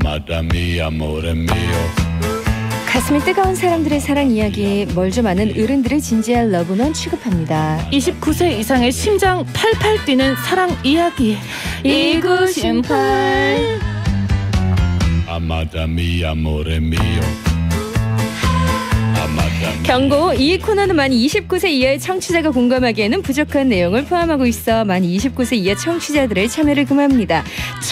가슴이 뜨거운 사람들의 사랑 이야기, 뭘 좀 아는 어른들의 진지한 러브만 취급합니다. 29세 이상의 심장 팔팔 뛰는 사랑 이야기 2958. 경고, 이 코너는 만 29세 이하의 청취자가 공감하기에는 부족한 내용을 포함하고 있어 만 29세 이하 청취자들의 참여를 금합니다.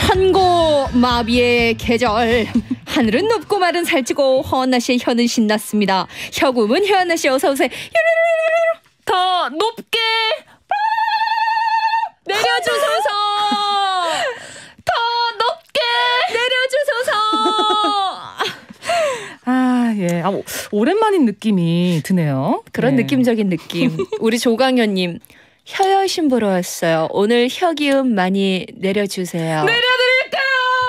천고마비의 계절. 하늘은 높고 말은 살찌고 허한나 씨의 혀는 신났습니다. 혀구문 혀한나 씨 어서 오세요. 더 높게 내려주소서. 더 높게 내려주소서. 예. 오랜만인 느낌이 드네요. 그런 네. 느낌적인 느낌. 우리 조강현님, 혀여신 보러 왔어요. 오늘 혀기음 많이 내려주세요. 내려드릴까요?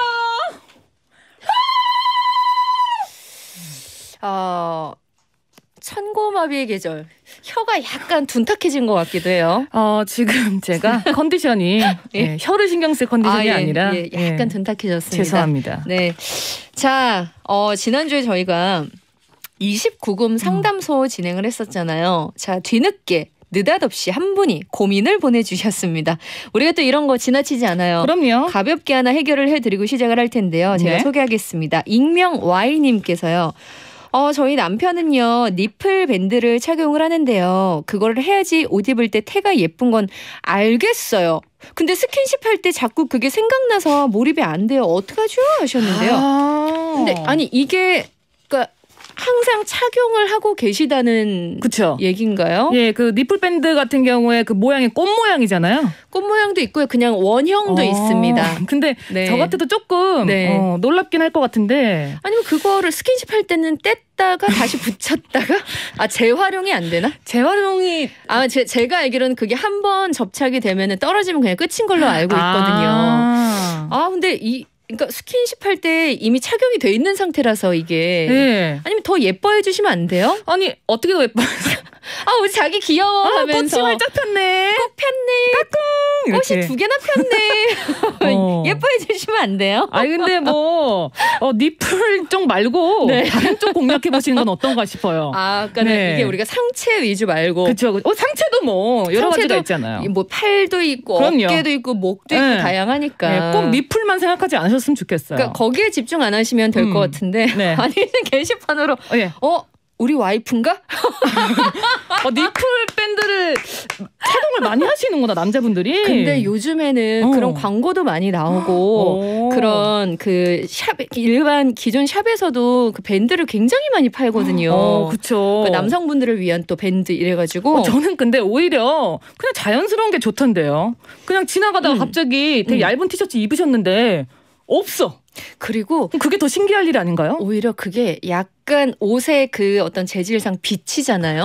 천고마비의 계절. 혀가 약간 둔탁해진 것 같기도 해요. 지금 제가 컨디션이 예? 혀를 신경 쓸 컨디션이 아니라 약간 둔탁해졌습니다. 죄송합니다. 네. 자, 지난주에 저희가 29금 상담소 진행을 했었잖아요. 자, 뒤늦게 느닷없이 한 분이 고민을 보내주셨습니다. 우리가 또 이런 거 지나치지 않아요. 그럼요. 가볍게 하나 해결을 해드리고 시작을 할 텐데요. 제가 소개하겠습니다. 익명 Y님께서요. 저희 남편은요, 니플 밴드를 착용을 하는데요. 그거를 해야지 옷 입을 때 태가 예쁜 건 알겠어요. 근데 스킨십 할 때 자꾸 그게 생각나서 몰입이 안 돼요. 어떡하죠? 하셨는데요. 근데 아니 이게 그러니까 항상 착용을 하고 계시다는 그쵸? 얘기인가요? 예, 그 니플 밴드 같은 경우에 그 모양이 꽃 모양이잖아요. 꽃 모양도 있고요. 그냥 원형도 있습니다. 근데 네. 저 같아도 조금 놀랍긴 할 것 같은데. 아니면 그거를 스킨십 할 때는 뗐다가 다시 붙였다가 재활용이 안 되나? 재활용이 제가 알기로는 그게 한 번 접착이 되면은 떨어지면 그냥 끝인 걸로 알고 있거든요. 근데 그러니까 스킨십 할 때 이미 착용이 돼 있는 상태라서 이게 아니면 더 예뻐해 주시면 안 돼요? 아니 어떻게 더 예뻐? 우리 자기 귀여워하면서 꽃이 활짝 폈네. 꽃 폈네. 까꿍. 꽃이 2개나 폈네. 예뻐해 주시면 안 돼요? 근데 니플 쪽 말고 다른 쪽 공략해 보시는 건 어떤가 싶어요. 그러니까 이게 우리가 상체 위주 말고. 그렇죠. 상체도 여러 가지가 있잖아요. 팔도 있고 그럼요. 어깨도 있고 목도 있고 다양하니까. 꼭 니플만 생각하지 않으셨으면 좋겠어요. 그러니까 거기에 집중 안 하시면 될 것 같은데. 아니 게시판으로 우리 와이프인가? 니플 밴드를 착용을 많이 하시는구나, 남자분들이. 근데 요즘에는 그런 광고도 많이 나오고 그런 그 일반 기존 샵에서도 그 밴드를 굉장히 많이 팔거든요. 그렇죠. 그러니까 남성분들을 위한 또 밴드 이래가지고. 저는 근데 오히려 그냥 자연스러운 게 좋던데요. 그냥 지나가다가 갑자기 되게 얇은 티셔츠 입으셨는데 없어. 그리고 그게 더 신기할 일 아닌가요? 오히려 그게 약간 옷의 그 어떤 재질상 비치잖아요.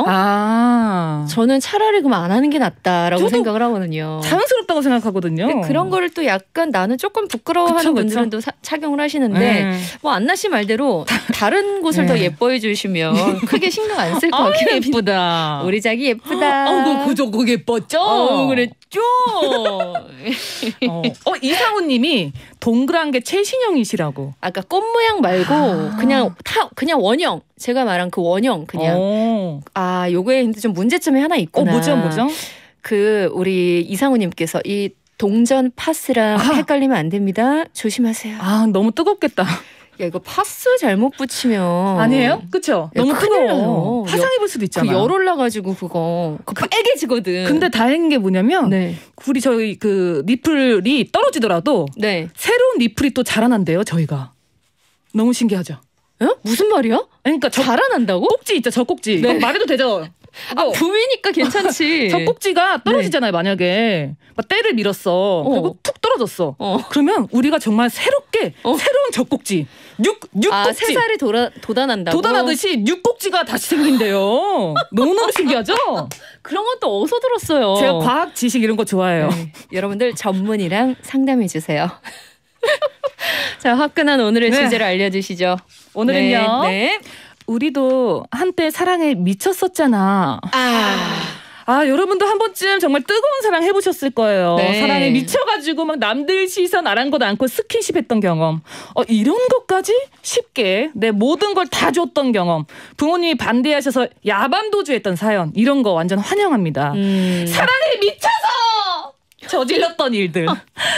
저는 차라리 그럼 안 하는 게 낫다라고 생각을 하거든요. 자연스럽다고 생각하거든요. 그런 거를 또 약간 나는 조금 부끄러워하는 분들은 또 착용을 하시는데 안나 씨 말대로 다른 곳을 더 예뻐해 주시면 크게 신경 안 쓸 것 같긴 합니다. 예쁘다. 우리 자기 예쁘다. 그거 예뻤죠? 그랬죠. 이상우님이 동그란 게 최신형이시라고. 아까 꽃 모양 말고 그냥 원형. 제가 말한 그 원형 그냥. 요거에 근데 좀 문제점이 하나 있구나. 뭐죠? 그 우리 이상우님께서 이 동전 파스랑 헷갈리면 안 됩니다. 조심하세요. 너무 뜨겁겠다. 이거 파스 잘못 붙이면 아니에요? 그렇죠? 너무 뜨거워. 화상 입을 수도 있잖아. 열 올라가지고 그거 빨개지거든. 근데 다행인 게 뭐냐면 우리 저희 그 니플이 떨어지더라도 새로운 니플이 또 자라난대요. 저희가. 너무 신기하죠? 무슨 말이야? 그러니까 자라난다고? 꼭지 있죠. 저 꼭지. 말해도 되죠? 부위니까 괜찮지. 저 꼭지가 떨어지잖아요. 만약에 때를 밀었어. 그리고 툭 떨어졌어. 그러면 우리가 정말 새롭게 새로운 젖꼭지 육꼭지 새살이 돋아난다고? 돋아나듯이 육꼭지가 다시 생긴대요. 너무너무 신기하죠? 그런 것도 어디서 들었어요? 제가 과학 지식 이런 거 좋아해요. 여러분들 전문의랑 상담해 주세요. 자, 화끈한 오늘의 주제를 알려주시죠. 오늘은요. 우리도 한때 사랑에 미쳤었잖아. 여러분도 한 번쯤 정말 뜨거운 사랑 해보셨을 거예요. 네. 사랑에 미쳐가지고 막 남들 시선 아랑곳 않고 스킨십 했던 경험. 이런 것까지 쉽게 내 모든 걸 다 줬던 경험. 부모님이 반대하셔서 야반도주 했던 사연. 이런 거 완전 환영합니다. 사랑에 미쳐서 저질렀던 일들.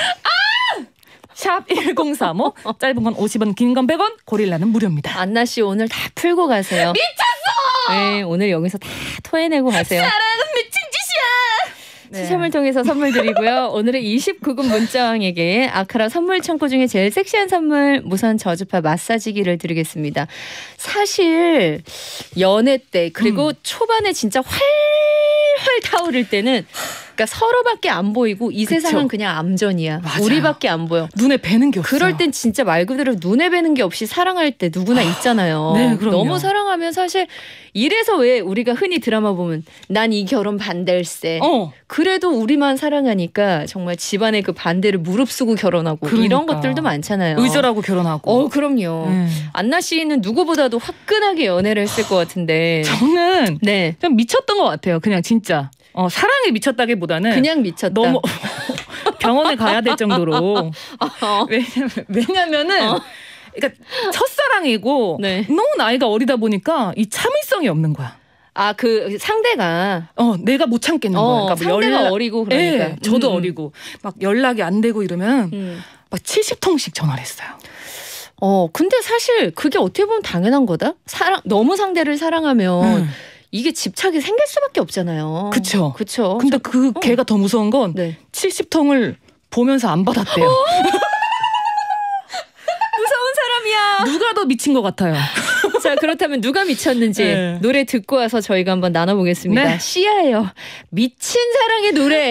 샵 1035 짧은 건 50원 긴 건 100원 고릴라는 무료입니다. 안나 씨 오늘 다 풀고 가세요. 미쳤어! 네, 오늘 여기서 다 토해내고 가세요. 사랑은 미친 짓이야. 네. 추첨을 통해서 선물 드리고요. 오늘의 29금 문자왕에게 아카라 선물 창고 중에 제일 섹시한 선물 무선 저주파 마사지기를 드리겠습니다. 사실 연애 때 그리고 초반에 진짜 활활 타오를 때는 그러니까 서로밖에 안 보이고 이 세상은 그냥 암전이야. 맞아요. 우리밖에 안 보여. 눈에 뵈는 게 없어. 그럴 땐 진짜 말 그대로 눈에 뵈는 게 없이 사랑할 때 누구나 있잖아요. 네, 그럼요. 너무 사랑하면 사실 이래서 왜 우리가 흔히 드라마 보면 난 이 결혼 반댈세. 그래도 우리만 사랑하니까 정말 집안의 그 반대를 무릅쓰고 결혼하고 그러니까. 이런 것들도 많잖아요. 의절하고 결혼하고. 그럼요. 안나 씨는 누구보다도 화끈하게 연애를 했을 것 같은데. 저는 네. 좀 미쳤던 것 같아요. 그냥 진짜. 사랑에 미쳤다기보다는 그냥 미쳤다. 너무 병원에 가야 될 정도로. 왜냐면은 그러니까 첫사랑이고 네. 너무 나이가 어리다 보니까 이 참을성이 없는 거야. 그 상대가 내가 못 참겠는 거야. 그러니까 상대가 어리고 그러니까. 네, 저도 어리고 막 연락이 안 되고 이러면 막 70통씩 전화를 했어요. 근데 사실 그게 어떻게 보면 당연한 거다. 너무 상대를 사랑하면 이게 집착이 생길 수밖에 없잖아요. 그쵸. 그쵸. 근데 걔가 더 무서운 건 네. 70통을 보면서 안 받았대요. 무서운 사람이야. 누가 더 미친 것 같아요. 자, 그렇다면 누가 미쳤는지 네. 노래 듣고 와서 저희가 한번 나눠보겠습니다. 네. 시아예요. 미친 사랑의 노래.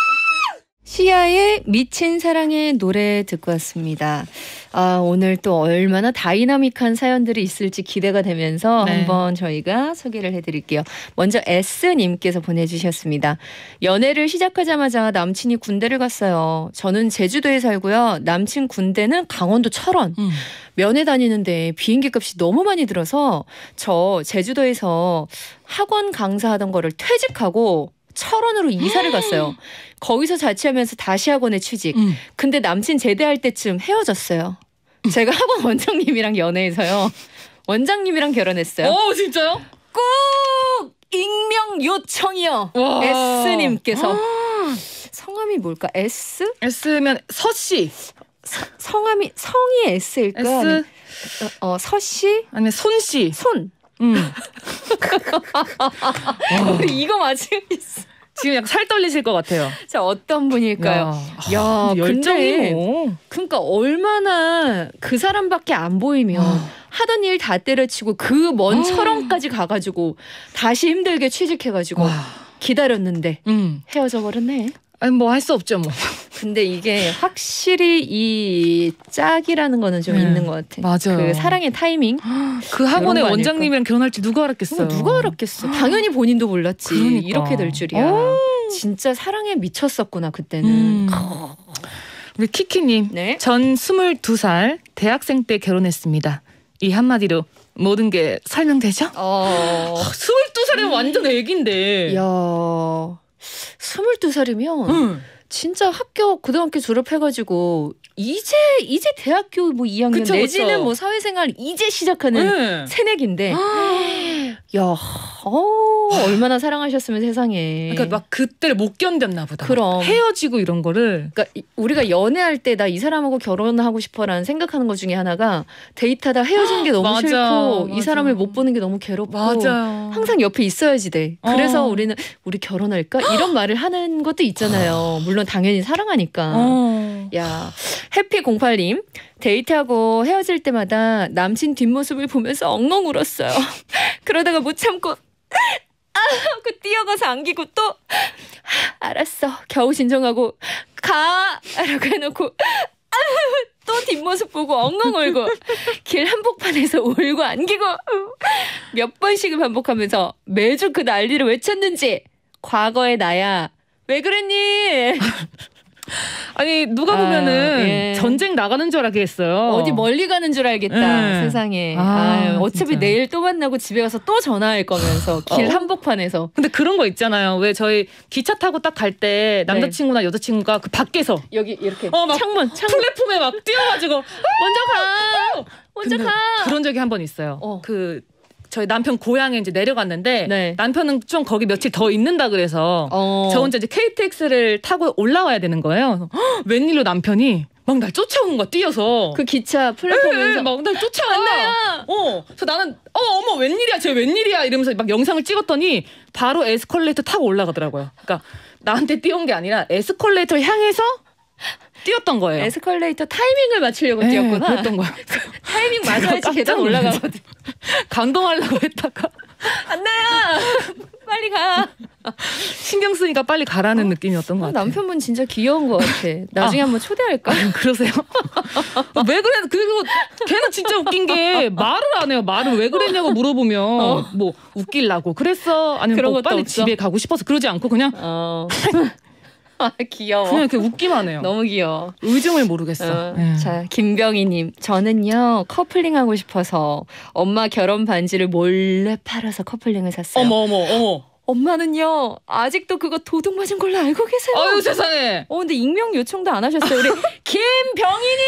시아의 미친 사랑의 노래 듣고 왔습니다. 오늘 또 얼마나 다이나믹한 사연들이 있을지 기대가 되면서 네. 한번 저희가 소개를 해드릴게요. 먼저 S님께서 보내주셨습니다. 연애를 시작하자마자 남친이 군대를 갔어요. 저는 제주도에 살고요. 남친 군대는 강원도 철원. 면회 다니는데 비행기 값이 너무 많이 들어서 저 제주도에서 학원 강사하던 거를 퇴직하고 철원으로 이사를 갔어요. 거기서 자취하면서 다시 학원에 취직. 근데 남친 제대할 때쯤 헤어졌어요. 제가 학원 원장님이랑 연애해서요. 원장님이랑 결혼했어요. 진짜요? 꼭 익명 요청이요. 와. S님께서. 성함이 뭘까? S? S면 서씨. 성이 S일까? S. 서씨? 아니 손씨. 손. 우리 이거 맞으겠어. 지금 약간 살 떨리실 것 같아요. 자, 어떤 분일까요? 야, 열정이 근데 뭐. 그러니까 얼마나 그 사람밖에 안 보이면 하던 일 다 때려치고 그 먼 철원까지 가가지고 다시 힘들게 취직해가지고 기다렸는데 헤어져 버렸네. 아니 뭐 할 수 없죠 뭐. 근데 이게 확실히 이 짝이라는 거는 좀 있는 것 같아. 맞아요. 그 사랑의 타이밍. 그 학원의 원장님이랑 결혼할지 누가 알았겠어요. 누가 알았겠어. 당연히 본인도 몰랐지. 그러니까. 이렇게 될 줄이야. 진짜 사랑에 미쳤었구나 그때는. 우리 키키님. 네. 전 22살 대학생 때 결혼했습니다. 이 한마디로 모든 게 설명되죠? 22살이면 완전 애기인데. 야, 22살이면 진짜 고등학교 졸업해가지고 이제 대학교 뭐 2학년 그쵸, 내지는 그쵸. 뭐 사회생활 이제 시작하는 새내기인데 야, 얼마나 사랑하셨으면 세상에. 그러니까 막 그때를 못 견뎠나 보다. 그럼. 헤어지고 이런 거를. 그러니까 우리가 연애할 때 나 이 사람하고 결혼하고 싶어라는 생각하는 것 중에 하나가 데이트하다 헤어지는 게 너무 맞아, 싫고 맞아. 이 사람을 못 보는 게 너무 괴롭고 맞아요. 항상 옆에 있어야지 돼. 그래서 우리는 우리 결혼할까? 이런 말을 하는 것도 있잖아요. 물론 당연히 사랑하니까. 야, 해피08님. 데이트하고 헤어질 때마다 남친 뒷모습을 보면서 엉엉 울었어요. 그러다가 못 참고 하고 뛰어가서 안기고 또 알았어 겨우 진정하고 가 라고 해놓고 또 뒷모습 보고 엉엉 울고 길 한복판에서 울고 안기고 몇 번씩을 반복하면서 매주 그 난리를 외쳤는지 과거의 나야 왜 그랬니? 아니 누가 보면은 예. 전쟁 나가는 줄 알겠어요. 어디 멀리 가는 줄 알겠다. 예. 세상에. 어차피 진짜. 내일 또 만나고 집에 가서 또 전화할 거면서 길 한복판에서. 근데 그런 거 있잖아요. 왜 저희 기차 타고 딱 갈 때 남자친구나 여자친구가 그 밖에서 여기 이렇게 막 창문 플랫폼에 막 뛰어가지고 먼저 가. 먼저 근데 가. 그런 적이 한 번 있어요. 그 저희 남편 고향에 이제 내려갔는데 네. 남편은 좀 거기 며칠 더 있는다 그래서 저 혼자 이제 KTX를 타고 올라와야 되는 거예요. 웬일로 남편이 막 날 쫓아오는 거야 뛰어서. 그 기차 플랫폼에서 막 날 쫓아와. 그래서 나는 어머 웬일이야 쟤 웬일이야 이러면서 막 영상을 찍었더니 바로 에스컬레이터 타고 올라가더라고요. 그러니까 나한테 뛰어온 게 아니라 에스컬레이터를 향해서 뛰었던 거예요. 에스컬레이터 타이밍을 맞추려고 뛰었구나. 그랬던 거야. 타이밍 맞아야지 계단 올라가거든. 감동하려고 했다가 안나야 빨리 가. 신경 쓰니까 빨리 가라는 느낌이었던 것 같아요. 남편분 진짜 귀여운 것 같아. 나중에 한번 초대할까? 그러세요? 왜 그래? 그리고 걔는 진짜 웃긴 게 말을 안 해요. 말을 왜 그랬냐고 물어보면 뭐 웃기려고 그랬어? 아니면 그런 뭐 것도 빨리 없어? 집에 가고 싶어서 그러지 않고 그냥 귀여워. 그냥 이렇게 웃기만 해요. 너무 귀여워. 의중을 모르겠어. 자, 김병희님. 저는요, 커플링 하고 싶어서 엄마 결혼 반지를 몰래 팔아서 커플링을 샀어요. 어머. 엄마는요, 아직도 그거 도둑 맞은 걸로 알고 계세요. 아유 세상에. 근데 익명 요청도 안 하셨어요. 우리 김병희님!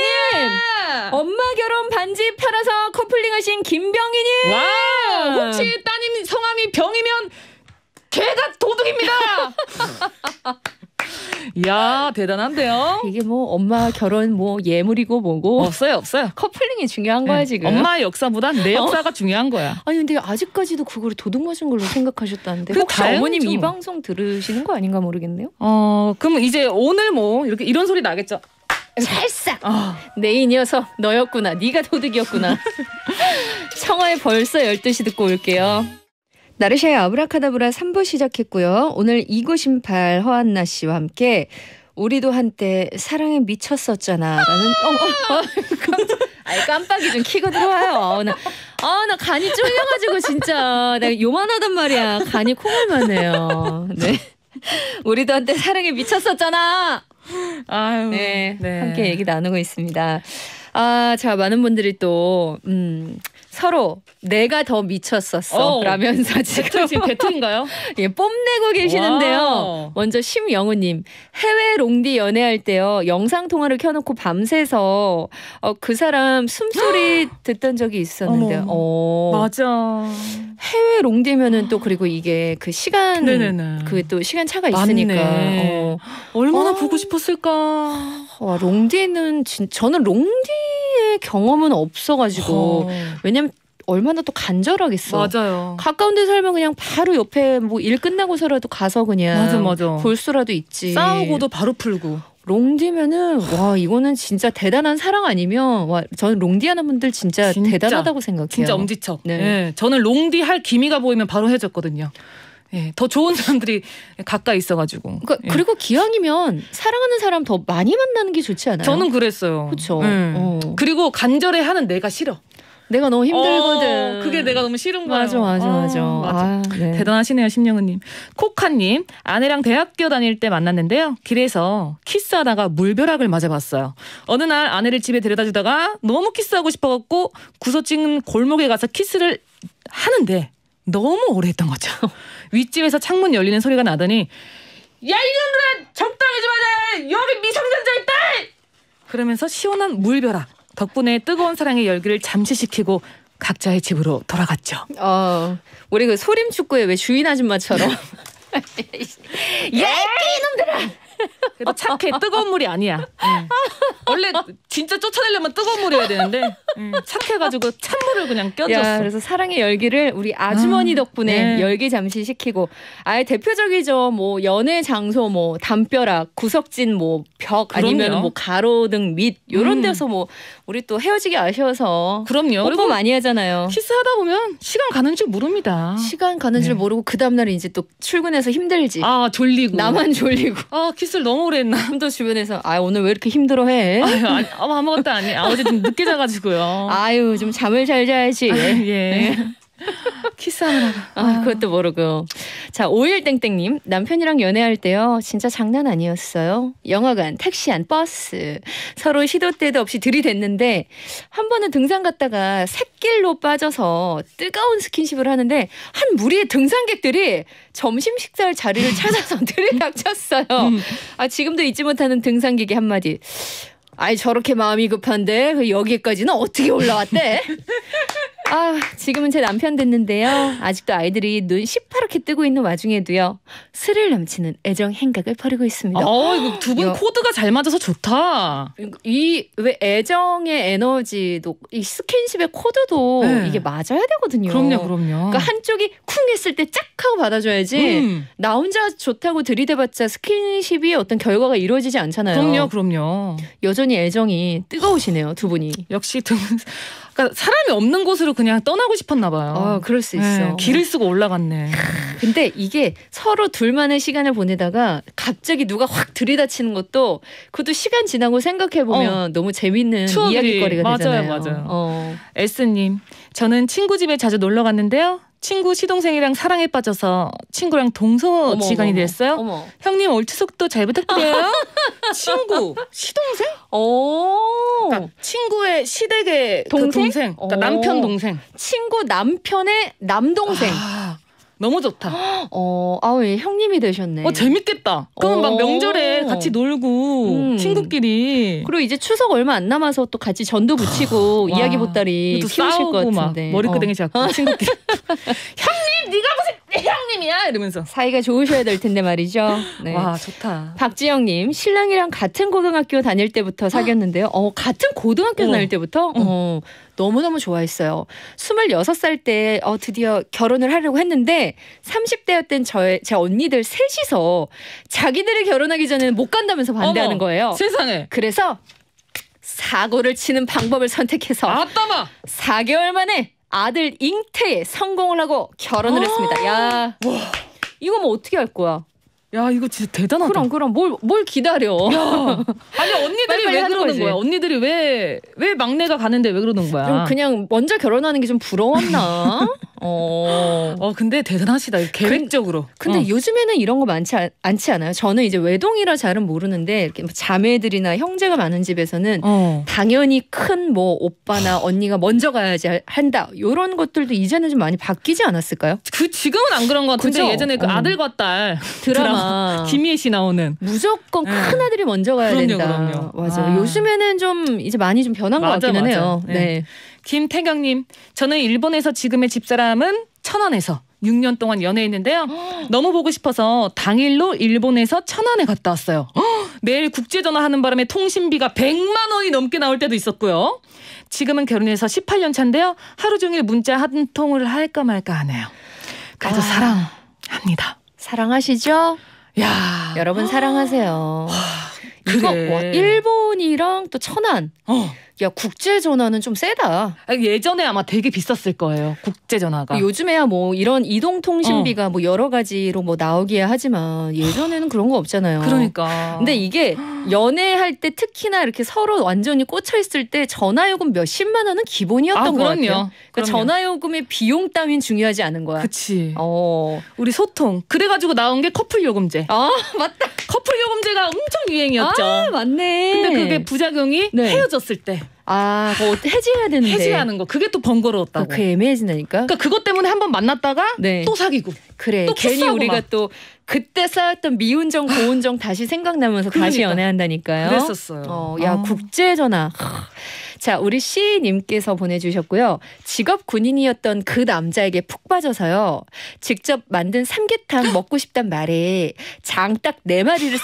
엄마 결혼 반지 팔아서 커플링 하신 김병희님! 와! 혹시 따님 성함이 병이면 걔가 도둑입니다! 이야 대단한데요. 이게 뭐 엄마 결혼 뭐 예물이고 뭐고 없어요. 커플링이 중요한 거야 지금. 엄마의 역사보단 내 역사가 중요한 거야. 아니 근데 아직까지도 그거를 도둑 맞은 걸로 생각하셨다는데 그 혹시 다행이죠. 어머님 이 방송 들으시는 거 아닌가 모르겠네요. 그럼 이제 오늘 뭐 이런 소리 나겠죠. 살싹 내 이 녀석 너였구나. 네가 도둑이었구나. 청하에 벌써 12시 듣고 올게요. 나르샤의 아브라카다브라 3부 시작했고요. 오늘 2958 허한나 씨와 함께 우리도 한때 사랑에 미쳤었잖아 라는 깜빡이 좀 켜고 들어와요. 나 간이 쫄려가지고 진짜 나 요만하단 말이야. 간이 콩알만해요. 네. 우리도 한때 사랑에 미쳤었잖아. 아유, 네. 함께 얘기 나누고 있습니다. 자, 많은 분들이 또 서로 내가 더 미쳤었어 라면서 지금 배틀인가요? 예, 뽐내고 계시는데요. 와우. 먼저 심영우님, 해외 롱디 연애할 때요 영상 통화를 켜놓고 밤새서 그 사람 숨소리 듣던 적이 있었는데요. 맞아. 해외 롱디면은 또 그리고 이게 그 시간 그 또 시간 차가 있으니까 얼마나 보고 싶었을까. 와, 롱디는 저는 롱디의 경험은 없어가지고 왜냐면 얼마나 또 간절하겠어. 맞아요. 가까운 데 살면 그냥 바로 옆에 뭐 일 끝나고서라도 가서 그냥 맞아. 볼 수라도 있지. 싸우고도 바로 풀고. 롱디면은 와 이거는 진짜 대단한 사랑 아니면 와 저는 롱디 하는 분들 진짜 대단하다고 생각해요. 진짜 엄지척. 네. 네. 저는 롱디 할 기미가 보이면 바로 해줬거든요. 예, 더 좋은 사람들이 가까이 있어가지고. 그리고 기왕이면 사랑하는 사람 더 많이 만나는 게 좋지 않아요? 저는 그랬어요. 그렇죠. 그리고 간절해하는 내가 싫어. 내가 너무 힘들거든. 그게 내가 너무 싫은 거예요. 맞아. 네. 대단하시네요, 심영은님. 코카님, 아내랑 대학교 다닐 때 만났는데요. 길에서 키스하다가 물벼락을 맞아봤어요. 어느 날 아내를 집에 데려다주다가 너무 키스하고 싶어갖고 구석진 골목에 가서 키스를 하는데 너무 오래 했던 거죠. 윗집에서 창문 열리는 소리가 나더니 야 이놈들아 적당히 좀 하자. 여기 미성년자 있다. 그러면서 시원한 물벼락. 덕분에 뜨거운 사랑의 열기를 잠시시키고 각자의 집으로 돌아갔죠. 우리 그 소림축구에 왜 주인 아줌마처럼 야 이놈들아. 그래도 착해. 뜨거운 물이 아니야. 원래 진짜 쫓아내려면 뜨거운 물이어야 되는데 착해가지고 찬물을 그냥 껴줬어. 그래서 사랑의 열기를 우리 아주머니 덕분에 열기 잠시 식히고 아예 대표적이죠. 뭐 연애 장소 뭐 담벼락 구석진 뭐 벽 아니면 뭐 가로등 밑 이런 데서 뭐 우리 또 헤어지기 아쉬워서 그럼요. 뽀뽀 많이 하잖아요. 키스하다 보면 시간 가는 줄 모릅니다. 시간 가는 줄 모르고 그 다음날 이제 또 출근해서 힘들지. 졸리고. 나만 졸리고. 키스를 너무 오래 했나. 또 주변에서 오늘 왜 이렇게 힘들어해? 아무것도 아니에요. 어제 좀 늦게 자가지고요. 좀 잠을 잘 자야지. 예. 키스하느라가. 그것도 모르고. 자, 51땡땡님. 남편이랑 연애할 때요. 진짜 장난 아니었어요. 영화관, 택시 안, 버스. 서로 시도 때도 없이 들이댔는데 한 번은 등산 갔다가 샛길로 빠져서 뜨거운 스킨십을 하는데 한 무리의 등산객들이 점심 식사할 자리를 찾아서 들이닥쳤어요. 지금도 잊지 못하는 등산객의 한마디. 아이 저렇게 마음이 급한데 여기까지는 어떻게 올라왔대? 지금은 제 남편 됐는데요. 아직도 아이들이 눈 시퍼렇게 뜨고 있는 와중에도요. 스릴 넘치는 애정 행각을 벌이고 있습니다. 이거 두 분 코드가 잘 맞아서 좋다. 왜 애정의 에너지도 이 스킨십의 코드도 네. 이게 맞아야 되거든요. 그럼요. 그러니까 한쪽이 쿵 했을 때 짝 하고 받아줘야지. 나 혼자 좋다고 들이대봤자 스킨십이 어떤 결과가 이루어지지 않잖아요. 그럼요. 여전히 애정이 뜨거우시네요, 두 분이. 역시 두 분. 그러니까 사람이 없는 곳으로 그냥 떠나고 싶었나 봐요. 그럴 수 있어. 길을 쓰고 올라갔네. 근데 이게 서로 둘만의 시간을 보내다가 갑자기 누가 확 들이닥치는 것도 그것도 시간 지나고 생각해보면 너무 재밌는 이야기거리가 되잖아요. 맞아요. S님, 저는 친구 집에 자주 놀러 갔는데요. 친구 시동생이랑 사랑에 빠져서 친구랑 동서지간이 됐어요. 형님 올 추석도 잘 부탁드려요. 친구 시동생? 그러니까 친구의 시댁의 동생? 그러니까 남편 동생. 친구 남편의 남동생. 너무 좋다. 왜 형님이 되셨네. 재밌겠다. 그럼 막 명절에 같이 놀고 친구끼리. 그리고 이제 추석 얼마 안 남아서 또 같이 전도 붙이고 이야기 보따리 키우실 것 같은데. 머리끄댕이 잡고 친구끼리. 형님 네가 무슨 형님이야 이러면서. 사이가 좋으셔야 될 텐데 말이죠. 네. 와 좋다. 박지영님, 신랑이랑 같은 고등학교 다닐 때부터 사귀었는데요. 같은 고등학교 다닐 때부터? 너무너무 좋아했어요. 26살 때 드디어 결혼을 하려고 했는데 30대였던 제 언니들 셋이서 자기들이 결혼하기 전에는 못 간다면서 반대하는 거예요. 세상에. 그래서 사고를 치는 방법을 선택해서 4개월 만에 아들 잉태에 성공을 하고 결혼을 했습니다. 야, 이거 뭐 어떻게 할 거야? 야 이거 진짜 대단하다. 그럼 뭘 기다려? 아니 언니들이 왜 그러는 거야? 언니들이 왜 막내가 가는데 왜 그러는 거야? 그냥 먼저 결혼하는 게 좀 부러웠나? 근데 대단하시다. 계획적으로. 근데 요즘에는 이런 거 많지 않지 않아요? 저는 이제 외동이라 잘은 모르는데 이렇게 자매들이나 형제가 많은 집에서는 당연히 큰 뭐 오빠나 언니가 먼저 가야지 한다. 이런 것들도 이제는 좀 많이 바뀌지 않았을까요? 지금은 안 그런 것 같은데 그죠? 예전에 그 아들과 딸 드라마 김희애 씨 나오는 무조건 큰 아들이 먼저 가야 된다. 그럼요. 맞아. 요즘에는 좀 이제 많이 좀 변한 것 같기는 해요. 네. 김태경님, 저는 일본에서 지금의 집사람은 천안에서 6년 동안 연애했는데요. 너무 보고 싶어서 당일로 일본에서 천안에 갔다 왔어요. 매일 국제전화하는 바람에 통신비가 100만 원이 넘게 나올 때도 있었고요. 지금은 결혼해서 18년 차인데요. 하루 종일 문자 한 통을 할까 말까 하네요. 그래도 사랑합니다. 사랑하시죠? 야, 여러분 사랑하세요. 이거 일본이랑 또 천안. 야, 국제전화는 좀 세다. 예전에 아마 되게 비쌌을 거예요. 국제전화가. 요즘에야 뭐 이런 이동통신비가 뭐 여러 가지로 뭐 나오기야 하지만 예전에는 그런 거 없잖아요. 그러니까. 근데 이게 연애할 때 특히나 이렇게 서로 완전히 꽂혀있을 때 전화요금 몇십만 원은 기본이었던 것 같아요. 그러니까 전화요금의 비용 따윈 중요하지 않은 거야. 그치. 우리 소통. 그래가지고 나온 게 커플요금제. 맞다. 커플요금제가 엄청 유행이었죠. 맞네. 근데 그게 부작용이 헤어졌을 때. 그거 해지해야 되는데. 해지하는 거. 그게 또 번거로웠다고. 그게 애매해진다니까. 그러니까 그것 때문에 한번 만났다가 또 사귀고. 그래. 또 괜히 우리가 또 그때 쌓였던 미운정, 고운정 다시 생각나면서 다시 연애한다니까요. 그랬었어요. 국제전화. 자, 우리 씨님께서 보내주셨고요. 직업 군인이었던 그 남자에게 푹 빠져서요. 직접 만든 삼계탕 먹고 싶단 말에 장딱 4마리를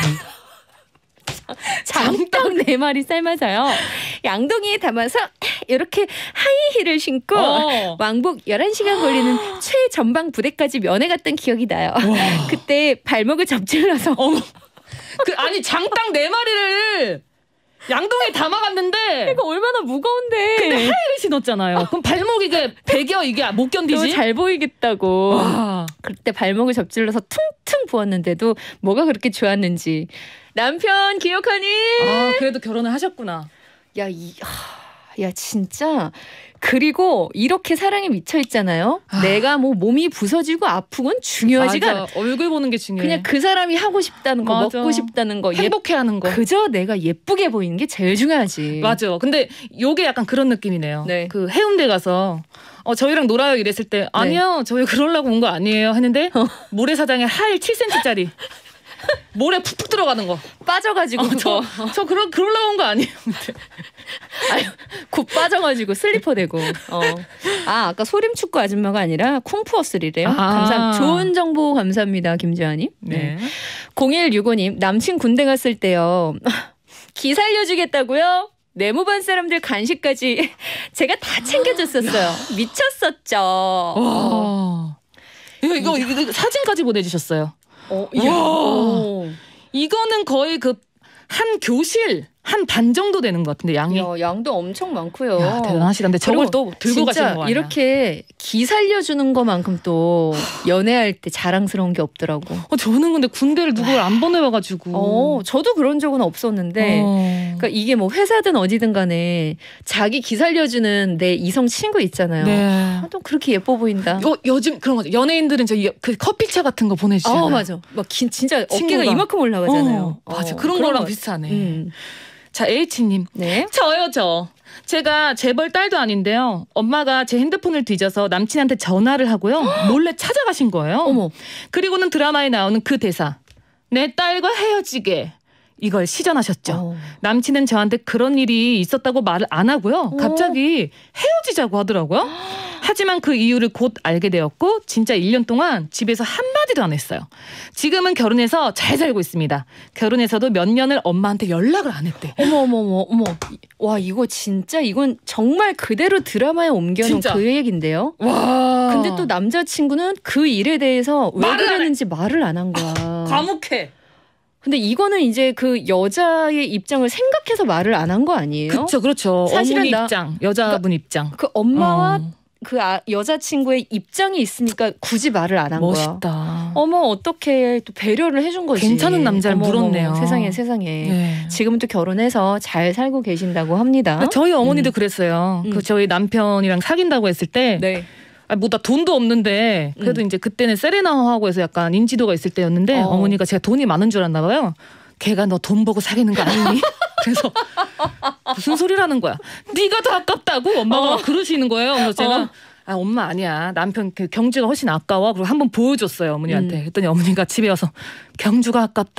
장딱 4마리 삶아서요. 양동이에 담아서 이렇게 하이힐을 신고 왕복 11시간 걸리는 최전방 부대까지 면회 갔던 기억이 나요. 그때 발목을 접질러서 아니 장딱 4마리를 양동이에 담아갔는데 이거 얼마나 무거운데. 근데 하이힐을 신었잖아요. 그럼 발목 이게 베겨 이게 못 견디지? 너무 잘 보이겠다고. 그때 발목을 접질러서 퉁퉁 부었는데도 뭐가 그렇게 좋았는지. 남편 기억하니? 그래도 결혼을 하셨구나. 야, 야 진짜. 그리고 이렇게 사랑에 미쳐 있잖아요. 내가 뭐 몸이 부서지고 아프건 중요하지가 않아. 얼굴 보는 게 중요해. 그냥 그 사람이 하고 싶다는 거, 맞아. 먹고 싶다는 거, 행복해하는 거. 그저 내가 예쁘게 보이는 게 제일 중요하지. 맞아. 근데 요게 약간 그런 느낌이네요. 네. 그 해운대 가서 저희랑 놀아요 이랬을 때 아니요 저희 그러려고 온 거 아니에요 했는데 모래사장에 하일 7cm짜리 모래 푹푹 들어가는 거 빠져가지고 그거. 저 그러려고 온 거 아니에요. 아유, 굽 빠져가지고 슬리퍼 되고. 아까 소림축구 아줌마가 아니라 쿵푸어스리래요. 감사. 좋은 정보 감사합니다, 김지아님. 네. 0165님 남친 군대 갔을 때요. 기 살려주겠다고요? 내무반 사람들 간식까지 제가 다 챙겨줬었어요. 미쳤었죠. 와. 이거 사진까지 보내주셨어요. 이거는 거의 그 한 교실 한 반 정도 되는 것 같은데 양이. 양도 엄청 많고요. 야, 대단하시다. 근데 저걸 또 들고 가시는 거 아니야? 이렇게 기 살려주는 것만큼 또 연애할 때 자랑스러운 게 없더라고. 저는 근데 군대를 누굴 안 보내와가지고. 저도 그런 적은 없었는데. 그러니까 이게 뭐 회사든 어디든 간에 자기 기 살려주는 내 이성 친구 있잖아요. 네. 또 그렇게 예뻐 보인다. 요즘 그런 거죠. 연예인들은 그 커피차 같은 거 보내주잖아요. 맞아. 막 진짜 친구가. 어깨가 이만큼 올라가잖아요. 맞아. 그런 거랑 비슷하네. 자, H님. 네. 저요. 제가 재벌 딸도 아닌데요. 엄마가 제 핸드폰을 뒤져서 남친한테 전화를 하고요. 몰래 찾아가신 거예요. 어머. 그리고는 드라마에 나오는 그 대사. 내 딸과 헤어지게. 이걸 시전하셨죠. 남친은 저한테 그런 일이 있었다고 말을 안 하고요. 갑자기 헤어지자고 하더라고요. 하지만 그 이유를 곧 알게 되었고 진짜 1년 동안 집에서 한마디도 안 했어요. 지금은 결혼해서 잘 살고 있습니다. 결혼해서도 몇 년을 엄마한테 연락을 안 했대. 어머. 와 이건 정말 그대로 드라마에 옮겨놓은 그 얘기인데요. 와. 근데 또 남자친구는 그 일에 대해서 왜 그랬는지 말을 안 한 거야. 과묵해. 근데 이거는 이제 그 여자의 입장을 생각해서 말을 안 한 거 아니에요? 그렇죠. 사실은 어머니 입장, 여자분 입장. 그 엄마와 그 여자친구의 입장이 있으니까 굳이 말을 안 한 거야. 멋있다. 어머 어떻게 또 배려를 해준 거지. 괜찮은 남자를 물었네요. 세상에. 네. 지금은 또 결혼해서 잘 살고 계신다고 합니다. 저희 어머니도 그랬어요. 그 저희 남편이랑 사귄다고 했을 때 네. 나 돈도 없는데 그래도 이제 그때는 세레나하고 해서 약간 인지도가 있을 때였는데 어머니가 제가 돈이 많은 줄 알았나 봐요. 걔가 너 돈 보고 사귀는 거 아니니? 그래서 무슨 소리라는 거야. 네가 더 아깝다고 엄마가 막 그러시는 거예요. 그래서 제가 엄마 아니야. 남편 그 경주가 훨씬 아까워. 그리고 한번 보여줬어요 어머니한테. 그랬더니 어머니가 집에 와서 경주가 아깝다.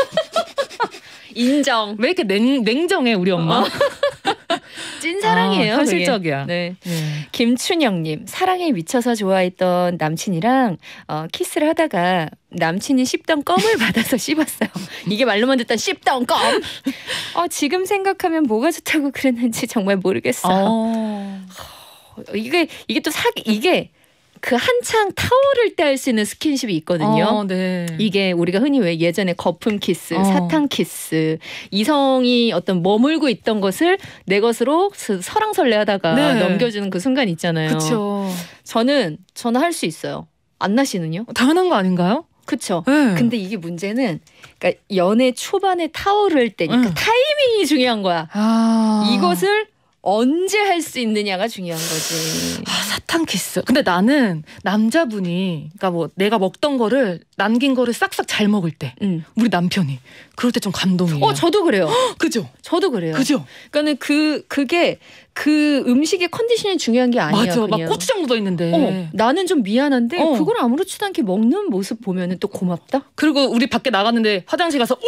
인정. 왜 이렇게 냉정해 우리 엄마. 찐 사랑이에요. 현실적이야. 네. 김춘영님 사랑에 미쳐서 좋아했던 남친이랑 키스를 하다가 남친이 씹던 껌을 받아서 씹었어요. 이게 말로만 듣던 씹던 껌. 지금 생각하면 뭐가 좋다고 그랬는지 정말 모르겠어요. 이게 또 이게 그 한창 타오를 때 할 수 있는 스킨십이 있거든요. 네. 이게 우리가 흔히 왜 예전에 거품 키스, 사탕 키스, 이성이 어떤 머물고 있던 것을 내 것으로 설왕설래하다가 넘겨주는 그 순간 있잖아요. 그렇죠. 저는 할 수 있어요. 안나 씨는요? 당연한 거 아닌가요? 그렇죠. 네. 근데 이게 문제는 그러니까 연애 초반에 타오를 때니까 타이밍이 중요한 거야. 이것을 언제 할 수 있느냐가 중요한 거지. 사탕 키스. 근데 나는 남자분이 그러니까 뭐 내가 먹던 거를 남긴 거를 싹싹 잘 먹을 때 우리 남편이 그럴 때 좀 감동이에요. 저도 그래요. 그죠? 저도 그래요. 그죠? 그러니까는 그게 그 음식의 컨디션이 중요한 게 아니야. 맞아. 그냥. 막 고추장 묻어 있는데. 나는 좀 미안한데 그걸 아무렇지도 않게 먹는 모습 보면은 또 고맙다. 그리고 우리 밖에 나갔는데 화장실 가서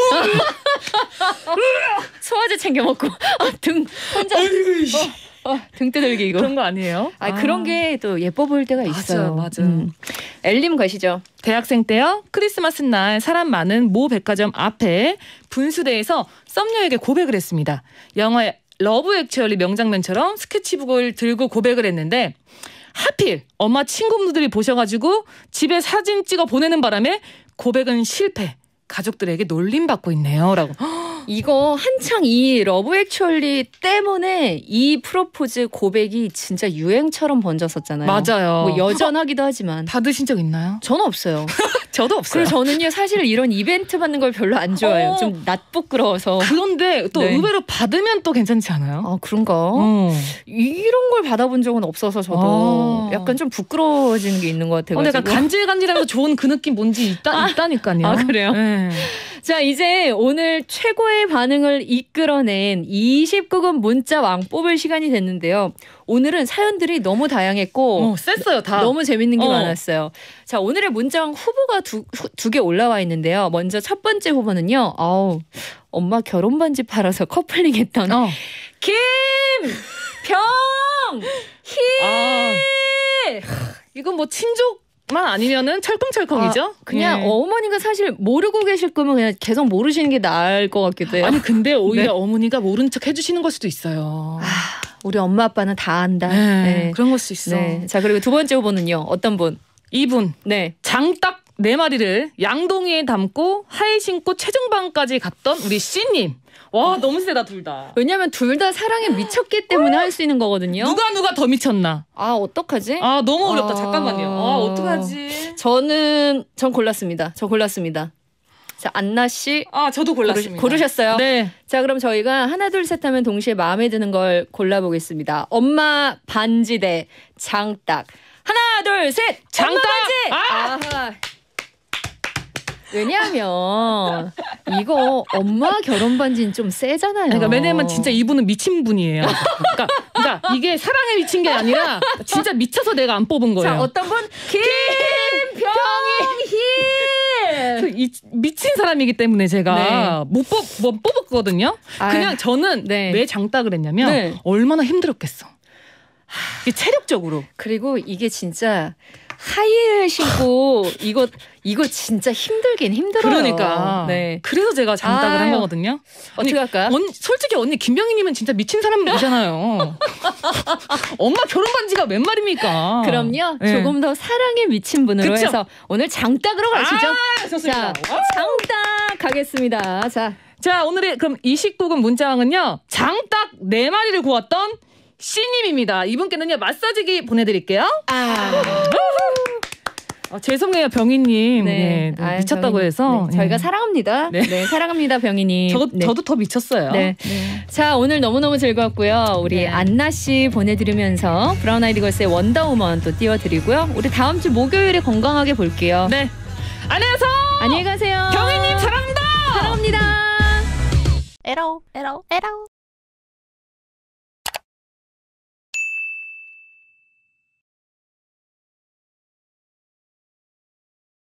소화제 챙겨 먹고 등 혼자 등 두들기 이거. 그런 거 아니에요? 그런 게 또 예뻐 보일 때가 있어요. 맞아. 엘림 가시죠. 대학생 때요. 크리스마스 날 사람 많은 모 백화점 앞에 분수대에서 썸녀에게 고백을 했습니다. 영화의 러브 액츄얼리 명장면처럼 스케치북을 들고 고백을 했는데 하필 엄마 친구분들이 보셔가지고 집에 사진 찍어 보내는 바람에 고백은 실패. 가족들에게 놀림받고 있네요. 라고. 이거 한창 이 러브 액츄얼리 때문에 이 프로포즈 고백이 진짜 유행처럼 번졌었잖아요. 맞아요. 뭐 여전하기도 하지만. 받으신 적 있나요? 저는 없어요. 저도 없어요. 그리고 저는요 사실 이런 이벤트 받는 걸 별로 안 좋아해요. 좀 낯부끄러워서. 그런데 또 네. 의외로 받으면 또 괜찮지 않아요? 아 그런가? 이런 걸 받아본 적은 없어서 저도 약간 좀 부끄러워지는 게 있는 것 같아요. 약간 간질간질하면서 좋은 그 느낌 뭔지 있다니까요. 아 그래요? 네. 자 이제 오늘 최고의 반응을 이끌어낸 29금 문자 왕 뽑을 시간이 됐는데요. 오늘은 사연들이 너무 다양했고 셌어요 다. 너무 재밌는 게 많았어요. 자 오늘의 문자 왕 후보가 두 개 올라와 있는데요. 먼저 첫 번째 후보는요. 엄마 결혼 반지 팔아서 커플링했던 김병희. 이건 뭐 친족만 아니면은 철컹철컹이죠? 그냥 어머니가 사실 모르고 계실 거면 그냥 계속 모르시는 게 나을 것 같기도 해요. 아니 근데 오히려 어머니가 모른 척 해주시는 걸 수도 있어요. 우리 엄마 아빠는 다 안다. 네. 그런 걸 수 있어. 네. 자 그리고 두 번째 후보는요. 어떤 분? 이분. 네. 장딱 4마리를 양동이에 담고 하에 신고 최종방까지 갔던 우리 씨님. 와 너무 세다 둘 다. 왜냐하면 둘 다 사랑에 미쳤기 때문에 할 수 있는 거거든요. 누가 더 미쳤나? 어떡하지? 너무 어렵다. 잠깐만요. 어떡하지? 전 골랐습니다. 자 안나 씨. 저도 골랐습니다. 고르셨어요? 네. 자 그럼 저희가 하나 둘 셋 하면 동시에 마음에 드는 걸 골라보겠습니다. 엄마 반지 대 장딱. 하나 둘 셋. 장딱. 엄마 반지. 아하. 왜냐하면 이거 엄마 결혼 반지는 좀 세잖아요. 그러니까 왜냐면 진짜 이분은 미친 분이에요. 그러니까 이게 사랑에 미친 게 아니라 진짜 미쳐서 내가 안 뽑은 거예요. 자 어떤 분? 김병희. 미친 사람이기 때문에 제가 못 뽑았거든요. 그냥 저는 왜 장딱을 했냐면 얼마나 힘들었겠어. 이게 체력적으로. 그리고 이게 진짜 하이힐 신고 이거 진짜 힘들긴 힘들어요. 그러니까. 네. 그래서 제가 장딱을 한 거거든요. 어떻게 할까요? 솔직히 언니 김병희님은 진짜 미친 사람이잖아요. 엄마 결혼 반지가 웬 말입니까? 그럼요. 네. 조금 더 사랑에 미친 분으로 그쵸? 해서 오늘 장딱으로 가시죠. 좋습니다. 자, 장딱 가겠습니다. 자 오늘의 그럼 29금 문자왕은요. 장딱 4마리를 구웠던 씨님입니다. 이분께는요 마사지기 보내드릴게요. 죄송해요 병희님. 미쳤다고 병희님. 해서 저희가 사랑합니다. 사랑합니다 병희님. 저도 더 미쳤어요. 자 오늘 너무너무 즐거웠고요. 우리 안나 씨 보내드리면서 브라운 아이드 걸스의 원더우먼 또 띄워드리고요. 우리 다음 주 목요일에 건강하게 볼게요. 네. 안녕히 가세요. 병희님 사랑합니다. 사랑합니다. 사랑합니다. 에러